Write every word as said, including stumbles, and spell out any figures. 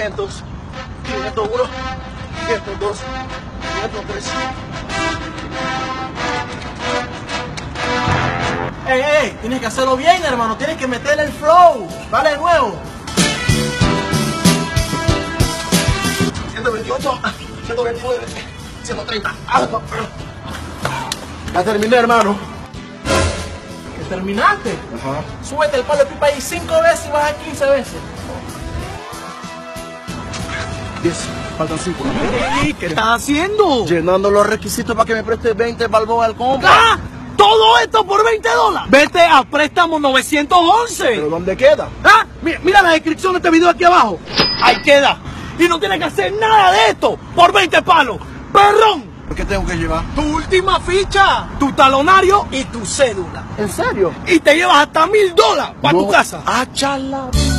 quinientos, quinientos uno, quinientos dos, quinientos tres. Ey, ey, tienes que hacerlo bien, hermano. Tienes que meterle el flow. Vale, de nuevo. ciento veintiocho, ciento veintinueve, ciento treinta. Ya terminé, hermano. ¿Que terminaste? Ajá. Súbete el palo de pipa ahí cinco veces y baja quince veces. diez, faltan cinco. Ey, ¿qué estás haciendo? Llenando los requisitos para que me preste veinte balboas al compra. ¡Ah! ¿Todo esto por veinte dólares? Vete a préstamo novecientos once. ¿Pero dónde queda? ¿Ah? Mira, mira la descripción de este video aquí abajo. Ahí queda. Y no tienes que hacer nada de esto por veinte palos. ¡Perrón! ¿Por qué tengo que llevar? Tu última ficha, tu talonario y tu cédula. ¿En serio? Y te llevas hasta mil dólares para No. tu casa. ¡Ah, chala!